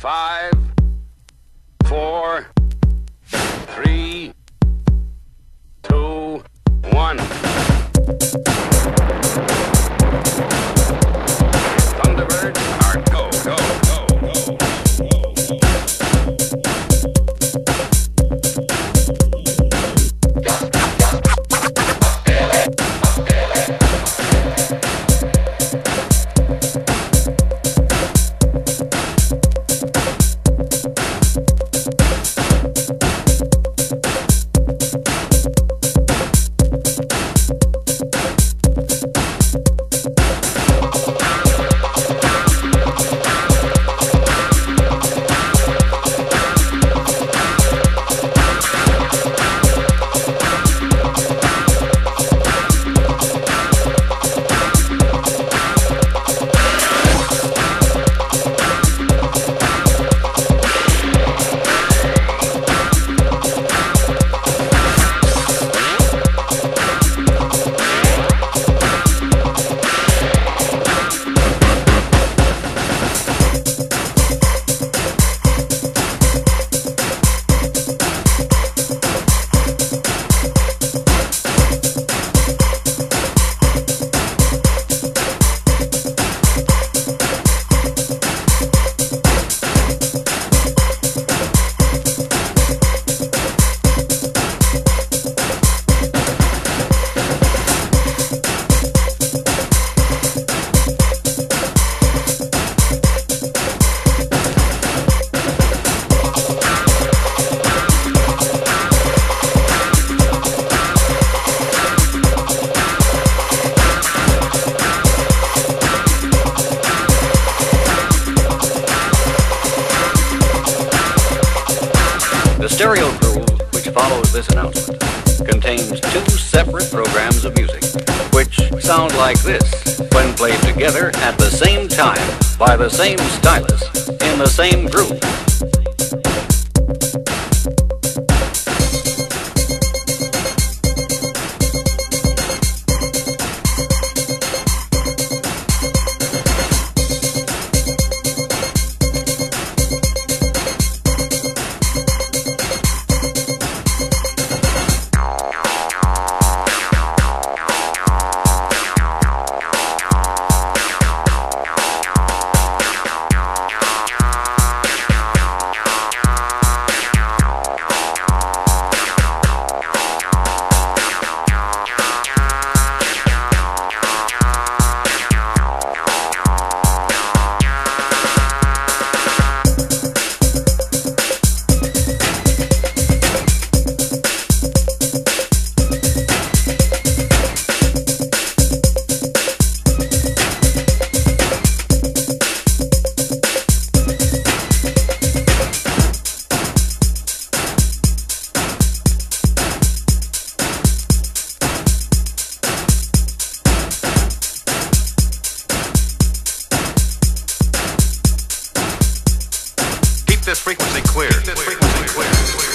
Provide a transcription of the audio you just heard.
5, 4, 3, 2, 1. Thunderbirds are go, go, go, go, go, go. The stereo groove, which follows this announcement, contains 2 separate programs of music, which sound like this when played together at the same time by the same stylus in the same groove. Keep this frequency clear.